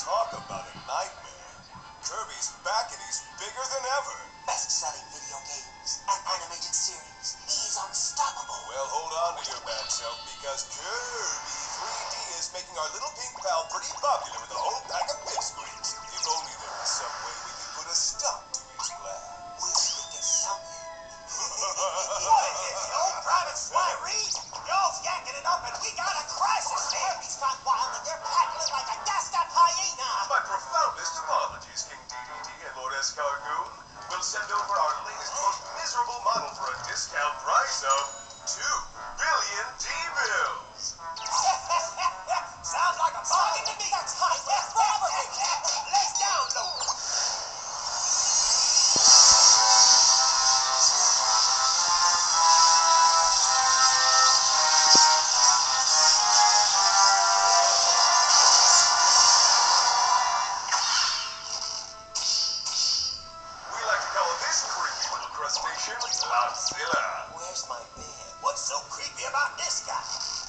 Talk about a nightmare. Kirby's back and he's bigger than ever. Best-selling video games and animated series. He's unstoppable. Well, hold on to your bad self, because Kirby 3D is making our little pink pal pretty popular with a whole pack of pipsqueaks. If only there was some way we could put a stop to his plan. We think it's something. What is this, yo? Private Sly Reed? Y'all's yanking it up and we got a crisis here. Kirby's got wild and they're paddling like a gassed-up hyena. My profoundest apologies, King DDD and Lord Escargoon. We'll send over our latest, most miserable model for a discount price of 2 billion D-bills. Sounds like a bargain to me. That's high-tech robbery. Lays down, Logan. Station Godzilla. Where's my bed? What's so creepy about this guy?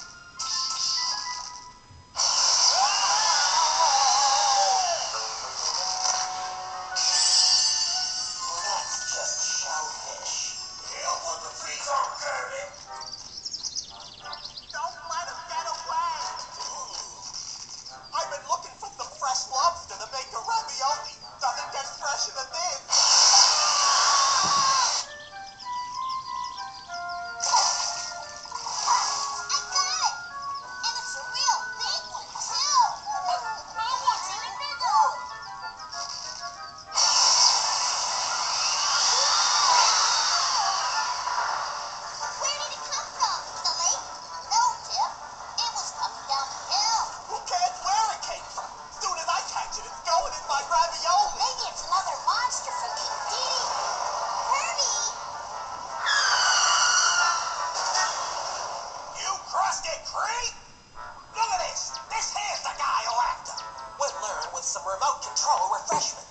That's just shellfish. He'll put the freeze on, Kirby. Don't let him get away. I've been looking for some fresh lobster to make a ravioli. Doesn't get fresher than this. Maybe it's another monster from King Diddy. Kirby! You crusty creep! Look at this! This here's the guy you're after! We'll learn with some remote control refreshment.